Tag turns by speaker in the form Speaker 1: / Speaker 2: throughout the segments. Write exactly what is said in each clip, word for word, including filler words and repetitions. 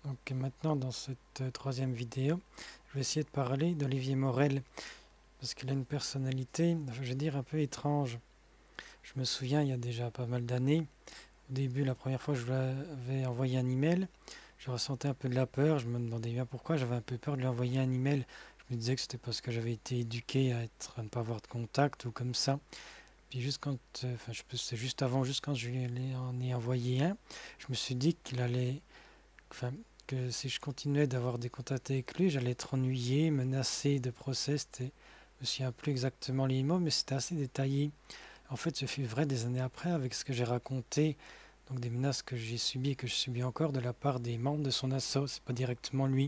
Speaker 1: Donc maintenant dans cette euh, troisième vidéo, je vais essayer de parler d'Olivier Morel parce qu'il a une personnalité, je vais dire, un peu étrange. Je me souviens, il y a déjà pas mal d'années, au début, la première fois que je lui avais envoyé un email, je ressentais un peu de la peur, je me demandais bien pourquoi, j'avais un peu peur de lui envoyer un email. Je me disais que c'était parce que j'avais été éduqué à être, à ne pas avoir de contact ou comme ça. Puis juste quand, euh, enfin, je peux, c'est juste avant, juste quand je lui en ai envoyé un, je me suis dit qu'il allait, enfin, que si je continuais d'avoir des contacts avec lui, j'allais être ennuyé, menacé de procès. C'était, je me souviens plus exactement les mots, mais c'était assez détaillé. En fait, ce fut vrai des années après avec ce que j'ai raconté, donc des menaces que j'ai subies et que je subis encore de la part des membres de son asso, c'est pas directement lui.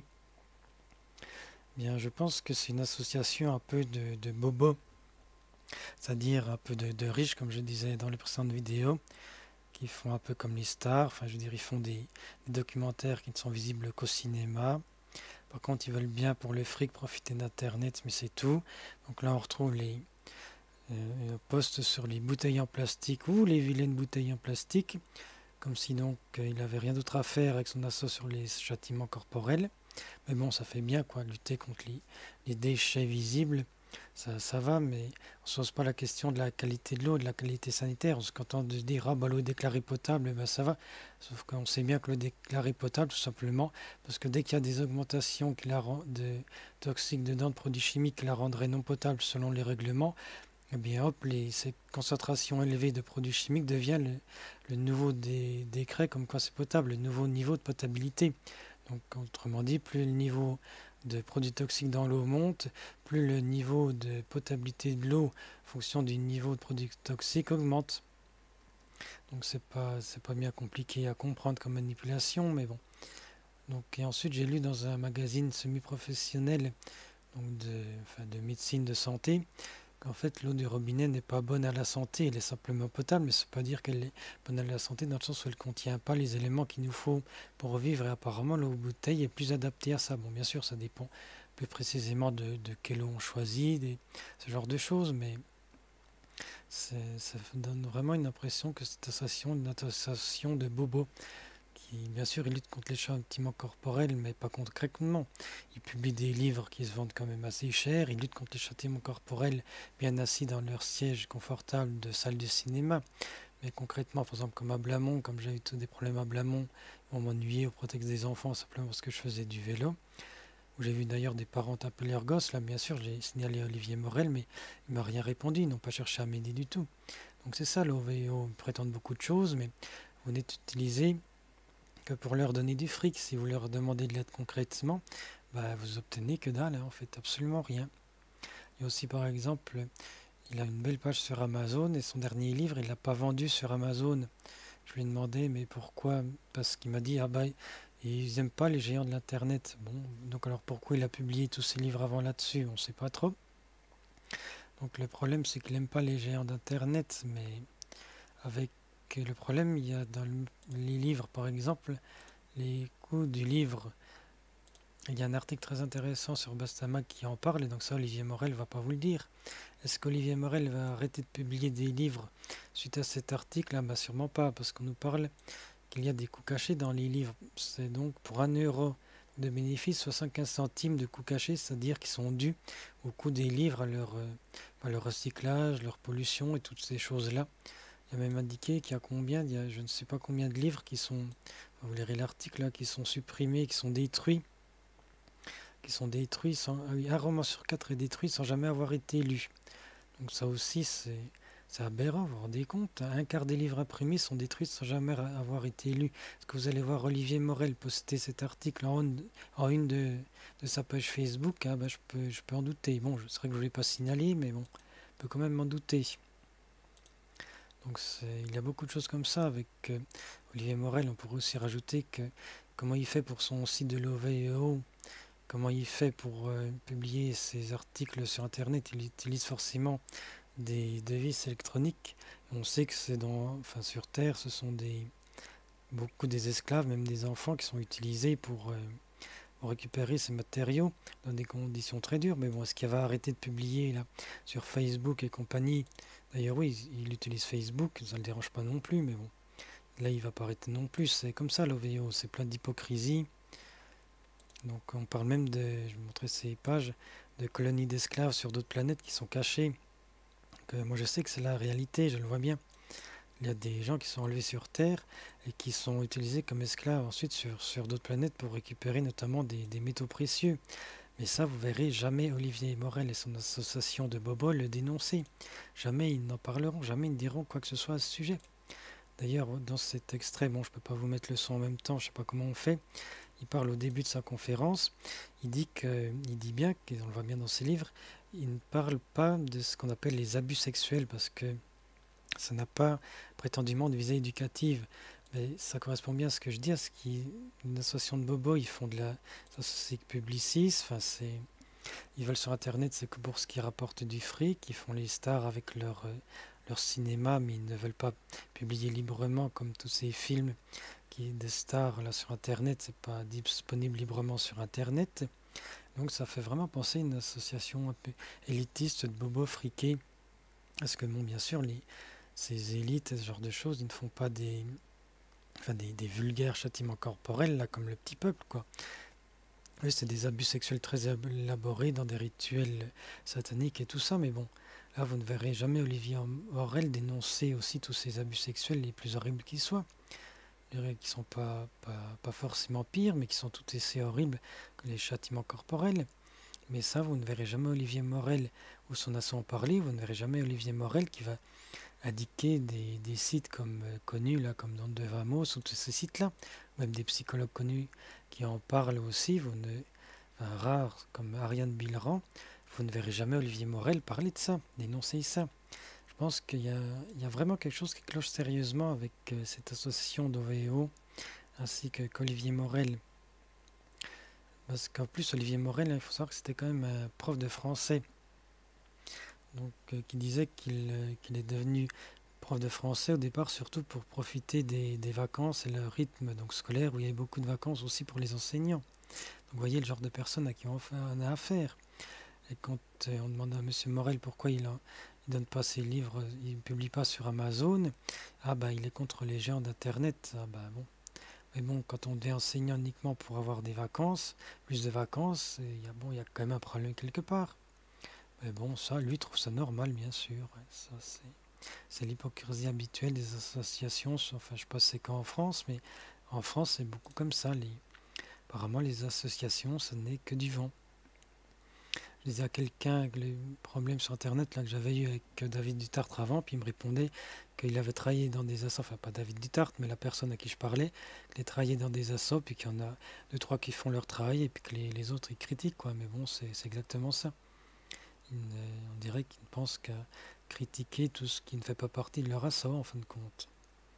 Speaker 1: Bien, je pense que c'est une association un peu de, de bobos, c'est-à-dire un peu de, de riches, comme je disais dans les précédentes vidéos, qui font un peu comme les stars, enfin je veux dire, ils font des, des documentaires qui ne sont visibles qu'au cinéma. Par contre, ils veulent bien pour le fric profiter d'Internet, mais c'est tout. Donc là, on retrouve les euh, posts sur les bouteilles en plastique ou les vilaines bouteilles en plastique, comme si donc euh, il n'avait rien d'autre à faire avec son assaut sur les châtiments corporels. Mais bon, ça fait bien quoi, lutter contre les, les déchets visibles. Ça, ça va, mais on se pose pas la question de la qualité de l'eau, de la qualité sanitaire. On se contente de se dire, ah bah l'eau déclarée potable, eh ben ça va. Sauf qu'on sait bien que l'eau déclarée potable, tout simplement, parce que dès qu'il y a des augmentations qui la rend- de toxiques dedans, de produits chimiques qui la rendraient non potable selon les règlements, eh bien hop, les, ces concentrations élevées de produits chimiques deviennent le, le nouveau dé- décret comme quoi c'est potable, le nouveau niveau de potabilité. Donc autrement dit, plus le niveau de produits toxiques dans l'eau monte, plus le niveau de potabilité de l'eau en fonction du niveau de produits toxiques augmente. Donc c'est pas c'est pas bien compliqué à comprendre comme manipulation, mais bon. Donc et ensuite j'ai lu dans un magazine semi-professionnel donc de, enfin, de médecine de santé qu'en fait l'eau du robinet n'est pas bonne à la santé, elle est simplement potable, mais ça ne veut pas dire qu'elle est bonne à la santé dans le sens où elle ne contient pas les éléments qu'il nous faut pour vivre et apparemment l'eau bouteille est plus adaptée à ça. Bon bien sûr ça dépend plus précisément de, de quelle eau on choisit, des, ce genre de choses, mais ça donne vraiment une impression que c'est une association, une association de bobos qui, bien sûr, ils luttent contre les châtiments corporels, mais pas concrètement. Ils publient des livres qui se vendent quand même assez cher, ils luttent contre les châtiments corporels bien assis dans leur siège confortable de salle de cinéma. Mais concrètement, par exemple, comme à Blamont, comme j'avais tous des problèmes à Blamont, on m'ennuyait au prétexte des enfants simplement parce que je faisais du vélo. Où j'ai vu d'ailleurs des parents taper leurs gosses, là bien sûr j'ai signalé à Olivier Morel, mais il m'a rien répondu, ils n'ont pas cherché à m'aider du tout. Donc c'est ça, l'O V O prétend beaucoup de choses, mais vous n'êtes utilisé que pour leur donner du fric. Si vous leur demandez de l'aide concrètement, bah, vous obtenez que dalle, hein, en fait absolument rien. Il y a aussi par exemple, il a une belle page sur Amazon et son dernier livre, il l'a pas vendu sur Amazon. Je lui ai demandé mais pourquoi? Parce qu'il m'a dit ah bah ils aiment pas les géants de l'internet. Bon, donc alors pourquoi il a publié tous ses livres avant là-dessus? On sait pas trop. Donc le problème c'est qu'il n'aime pas les géants d'internet, mais avec le problème il y a dans les livres par exemple les coûts du livre. Il y a un article très intéressant sur Bastama qui en parle, et donc ça, Olivier Morel ne va pas vous le dire. Est-ce qu'Olivier Morel va arrêter de publier des livres suite à cet article? Ah, bah sûrement pas, parce qu'on nous parle qu'il y a des coûts cachés dans les livres. C'est donc pour un euro de bénéfice, soixante-quinze centimes de coûts cachés, c'est-à-dire qui sont dus au coût des livres, à leur, euh, à leur recyclage, leur pollution et toutes ces choses-là. Il y a même indiqué qu'il y a combien, il y a je ne sais pas combien de livres qui sont, vous lirez l'article là, qui sont supprimés, qui sont détruits qui sont détruits sans, ah oui, un roman sur quatre est détruit sans jamais avoir été lu. Donc ça aussi c'est c'est aberrant, vous vous rendez compte, un quart des livres imprimés sont détruits sans jamais avoir été lus. Est-ce que vous allez voir Olivier Morel poster cet article en une, en une de, de sa page Facebook? Ah bah, je, peux, je peux en douter. Bon, c'est vrai que je ne voulais pas signaler, mais bon, je peux quand même m'en douter. Donc il y a beaucoup de choses comme ça avec euh, Olivier Morel. On pourrait aussi rajouter que comment il fait pour son site de l'O V E O. Comment il fait pour euh, publier ses articles sur Internet? Il utilise forcément des devices électroniques. On sait que c'est dans, enfin, sur Terre, ce sont des, beaucoup des esclaves, même des enfants, qui sont utilisés pour, euh, pour récupérer ces matériaux dans des conditions très dures. Mais bon, est-ce qu'il va arrêter de publier là sur Facebook et compagnie? D'ailleurs, oui, il utilise Facebook, ça ne le dérange pas non plus, mais bon, là, il va pas arrêter non plus. C'est comme ça, l'O V O, c'est plein d'hypocrisie. Donc on parle même de, je vais vous montrer ces pages, de colonies d'esclaves sur d'autres planètes qui sont cachées. Que moi je sais que c'est la réalité, je le vois bien. Il y a des gens qui sont enlevés sur Terre et qui sont utilisés comme esclaves ensuite sur, sur d'autres planètes pour récupérer notamment des, des métaux précieux. Mais ça, vous verrez jamais Olivier Morel et son association de Bobo le dénoncer. Jamais ils n'en parleront, jamais ils ne diront quoi que ce soit à ce sujet. D'ailleurs, dans cet extrait, bon, je ne peux pas vous mettre le son en même temps, je ne sais pas comment on fait. Il parle au début de sa conférence, il dit, que, il dit bien, et on le voit bien dans ses livres, il ne parle pas de ce qu'on appelle les abus sexuels parce que ça n'a pas prétendument de visée éducative. Mais ça correspond bien à ce que je dis, à ce qui une association de bobos, ils font de la société publiciste, enfin c'est ils veulent sur internet, c'est que pour ce qui rapporte du fric, ils font les stars avec leur euh, leur cinéma, mais ils ne veulent pas publier librement comme tous ces films qui des stars là sur internet, c'est pas disponible librement sur internet. Donc ça fait vraiment penser à une association un peu élitiste de bobos friqués. Parce que bon, bien sûr, les, ces élites, ce genre de choses, ils ne font pas des, enfin des, des vulgaires châtiments corporels, là, comme le petit peuple, quoi. Eux, c'est des abus sexuels très élaborés dans des rituels sataniques et tout ça, mais bon, là, vous ne verrez jamais Olivier Morel dénoncer aussi tous ces abus sexuels les plus horribles qui soient. Je dirais qu'ils sont pas, pas, pas forcément pires, mais qui sont tout aussi horribles que les châtiments corporels. Mais ça, vous ne verrez jamais Olivier Morel ou son asso en parler, vous ne verrez jamais Olivier Morel qui va indiquer des, des sites comme euh, connus, là, comme Don de Vamos ou tous ces sites-là, même des psychologues connus qui en parlent aussi, vous ne, enfin, rares comme Ariane Bilran, vous ne verrez jamais Olivier Morel parler de ça, dénoncer ça. Je pense qu'il y a, il y a vraiment quelque chose qui cloche sérieusement avec euh, cette association d'O V O ainsi que qu'Olivier Morel. Parce qu'en plus, Olivier Morel, il faut savoir que c'était quand même un prof de français. Donc, euh, qui disait qu'il euh, qu'il est devenu prof de français au départ, surtout pour profiter des, des vacances et le rythme donc, scolaire, où il y avait beaucoup de vacances aussi pour les enseignants. Donc, vous voyez le genre de personne à qui on a affaire. Et quand euh, on demande à M. Morel pourquoi il ne donne pas ses livres, il ne publie pas sur Amazon, ah bah il est contre les géants d'Internet. Ah bah bon. Mais bon, quand on devient enseignant uniquement pour avoir des vacances, plus de vacances, il y a, bon, il y a quand même un problème quelque part. Mais bon, ça, lui trouve ça normal, bien sûr. Ouais, ça, c'est, c'est l'hypocrisie habituelle des associations. Enfin, je sais pas c'est qu'en France, mais en France, c'est beaucoup comme ça. Les, apparemment, les associations, ce n'est que du vent. Je disais à quelqu'un que les problèmes sur Internet là, que j'avais eu avec David Dutartre avant, puis il me répondait qu'il avait travaillé dans des assos, enfin pas David Dutartre, mais la personne à qui je parlais, qu'il a travaillé dans des assos, puis qu'il y en a deux, trois qui font leur travail, et puis que les, les autres, ils critiquent, quoi. Mais bon, c'est, c'est exactement ça. Ils ne- on dirait qu'ils ne pensent qu'à critiquer tout ce qui ne fait pas partie de leur asso, en fin de compte.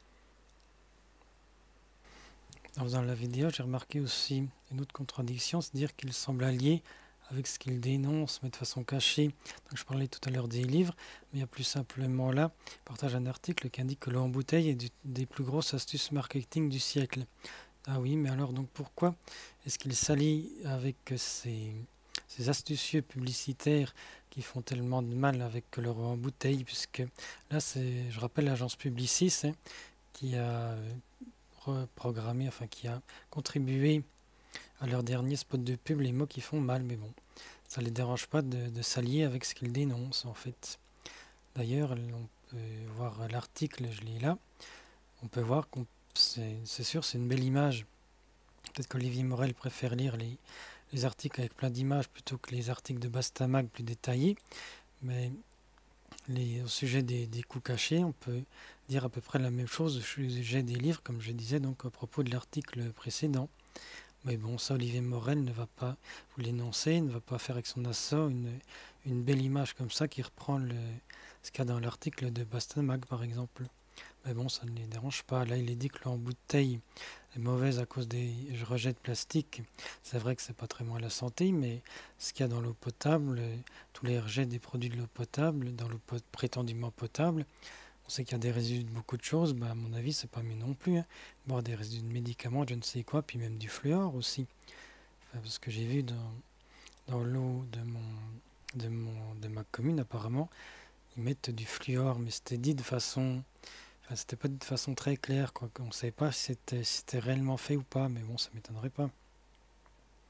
Speaker 1: En faisant la vidéo, j'ai remarqué aussi une autre contradiction, c'est-à-dire qu'ils semblent alliés avec ce qu'ils dénoncent, mais de façon cachée. Donc, je parlais tout à l'heure des livres, mais il y a plus simplement là, il partage un article qui indique que l'eau en bouteille est du- des plus grosses astuces marketing du siècle. Ah oui, mais alors donc pourquoi est-ce qu'ils s'allient avec ces, ces astucieux publicitaires qui font tellement de mal avec leur eau en bouteille, puisque là, c'est, je rappelle l'agence Publicis hein, qui a reprogrammé, enfin qui a contribué à leur dernier spot de pub les mots qui font mal, mais bon, ça les dérange pas de, de s'allier avec ce qu'ils dénoncent en fait. D'ailleurs, on peut voir l'article, je l'ai là, on peut voir que c'est, c'est sûr, c'est une belle image. Peut-être qu'Olivier Morel préfère lire les, les articles avec plein d'images plutôt que les articles de Bastamag plus détaillés, mais les, au sujet des, des coûts cachés, on peut dire à peu près la même chose au sujet des livres, comme je disais donc à propos de l'article précédent. Mais bon, ça, Olivier Morel ne va pas vous l'énoncer, ne va pas faire avec son asso une, une belle image comme ça qui reprend le, ce qu'il y a dans l'article de Bastamag, par exemple. Mais bon, ça ne les dérange pas. Là, il est dit que l'eau en bouteille est mauvaise à cause des rejets de plastique. C'est vrai que c'est pas très bon à la santé, mais ce qu'il y a dans l'eau potable, tous les rejets des produits de l'eau potable, dans l'eau pot- prétendument potable, on sait qu'il y a des résidus de beaucoup de choses, bah, à mon avis, c'est pas mieux non plus. Hein. Boire des résidus de médicaments, je ne sais quoi, puis même du fluor aussi. Enfin, parce que j'ai vu dans, dans l'eau de, mon, de, mon, de ma commune, apparemment, ils mettent du fluor, mais c'était dit de façon. Enfin, c'était pas dit de façon très claire, quoi. On ne savait pas si c'était, si c'était réellement fait ou pas, mais bon, ça m'étonnerait pas.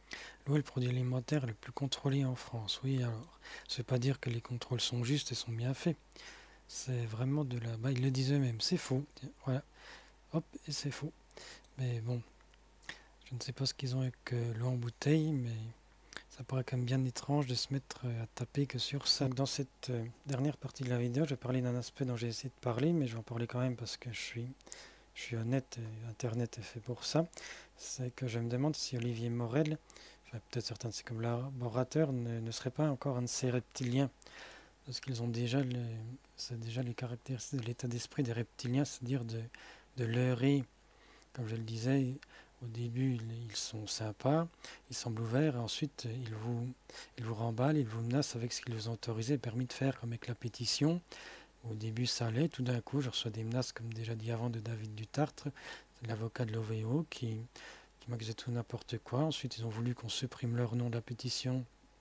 Speaker 1: L'eau est le produit alimentaire le plus contrôlé en France. Oui, alors, ça ne veut pas dire que les contrôles sont justes et sont bien faits. C'est vraiment de la... Bah, ils le disent eux-mêmes, c'est faux. Voilà, hop, et c'est faux. Mais bon, je ne sais pas ce qu'ils ont avec euh, l'eau en bouteille, mais ça paraît quand même bien étrange de se mettre euh, à taper que sur ça. Donc, dans cette euh, dernière partie de la vidéo, je vais parler d'un aspect dont j'ai essayé de parler, mais je vais en parler quand même parce que je suis, je suis honnête et Internet est fait pour ça. C'est que je me demande si Olivier Morel, enfin, peut-être certains de ses collaborateurs, ne, ne seraient pas encore un de ces reptiliens. Parce qu'ils ont déjà, le, c'est déjà les caractéristiques de l'état d'esprit des reptiliens, c'est-à-dire de, de leurrer, comme je le disais. Au début, ils sont sympas, ils semblent ouverts, et ensuite, ils vous, ils vous remballent, ils vous menacent avec ce qu'ils vous ont autorisé et permis de faire, comme avec la pétition. Au début, ça allait, tout d'un coup, je reçois des menaces, comme déjà dit avant, de David Dutartre, l'avocat de l'O V O, qui, qui m'accusait tout n'importe quoi. Ensuite, ils ont voulu qu'on supprime leur nom de la pétition.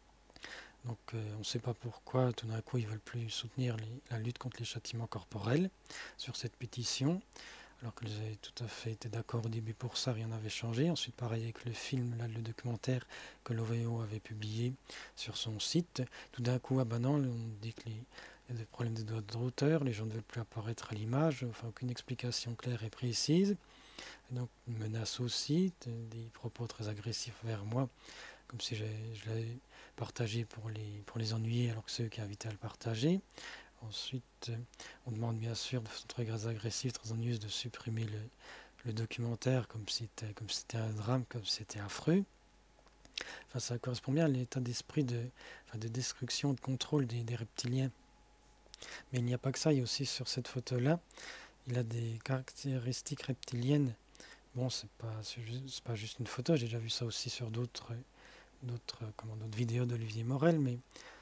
Speaker 1: Donc, euh, on ne sait pas pourquoi, tout d'un coup, ils ne veulent plus soutenir les, la lutte contre les châtiments corporels sur cette pétition. Alors qu'ils avaient tout à fait été d'accord au début pour ça, rien n'avait changé. Ensuite, pareil avec le film, là, le documentaire que l'O V O avait publié sur son site. Tout d'un coup, ah ben non, on dit qu'il y a des problèmes de droits d'auteur, les gens ne veulent plus apparaître à l'image, enfin aucune explication claire et précise. Et donc, une menace aussi, des propos très agressifs vers moi, comme si je l'avais partagé pour les, pour les ennuyer, alors que c'est eux qui invitaient à le partager. Ensuite, on demande bien sûr de façon très agressive, très ennuyeuse, de supprimer le, le documentaire comme si c'était comme si c'était un drame, comme si c'était affreux. Enfin, ça correspond bien à l'état d'esprit de, enfin, de destruction, de contrôle des, des reptiliens. Mais il n'y a pas que ça, il y a aussi sur cette photo-là, il a des caractéristiques reptiliennes. Bon, c'est pas, c'est juste, pas juste une photo, j'ai déjà vu ça aussi sur d'autres, d'autres, comment, d'autres vidéos d'Olivier Morel, mais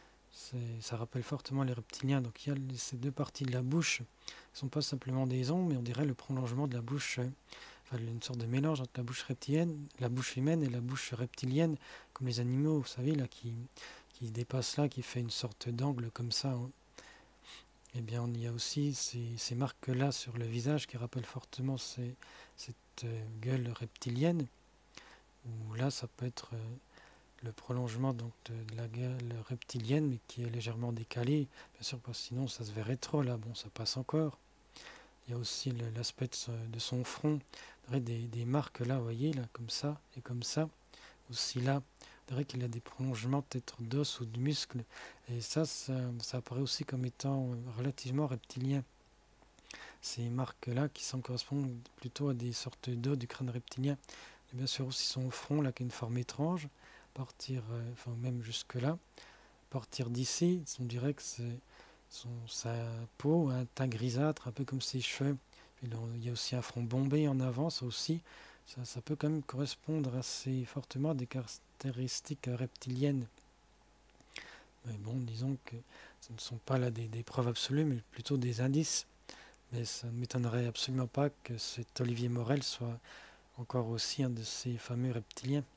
Speaker 1: ça rappelle fortement les reptiliens. Donc il y a ces deux parties de la bouche qui ne sont pas simplement des ongles, mais on dirait le prolongement de la bouche, euh, enfin une sorte de mélange entre la bouche reptilienne, la bouche humaine et la bouche reptilienne, comme les animaux, vous savez, là, qui, qui dépasse là, qui fait une sorte d'angle comme ça. Hein. Eh bien, on y a aussi ces, ces marques-là sur le visage qui rappellent fortement ces, cette euh, gueule reptilienne, où là, ça peut être... Euh, le prolongement donc de, de la gueule reptilienne, mais qui est légèrement décalé, bien sûr, parce que sinon ça se verrait trop, là, bon, ça passe encore. Il y a aussi l'aspect de, de son front, des, des marques là, vous voyez, là, comme ça, et comme ça, aussi là, c'est qu'il y a des prolongements peut-être d'os ou de muscles, et ça, ça, ça apparaît aussi comme étant relativement reptilien. Ces marques-là qui semblent correspondre plutôt à des sortes d'os du crâne reptilien. Et bien sûr aussi son front, là, qui a une forme étrange, partir, euh, enfin même jusque là, partir d'ici, on dirait que c'est son, sa peau, un teint grisâtre, un peu comme ses cheveux. Puis là, il y a aussi un front bombé en avant, ça aussi, ça, ça peut quand même correspondre assez fortement à des caractéristiques reptiliennes. Mais bon, disons que ce ne sont pas là des, des preuves absolues, mais plutôt des indices. Mais ça ne m'étonnerait absolument pas que cet Olivier Morel soit encore aussi un de ces fameux reptiliens.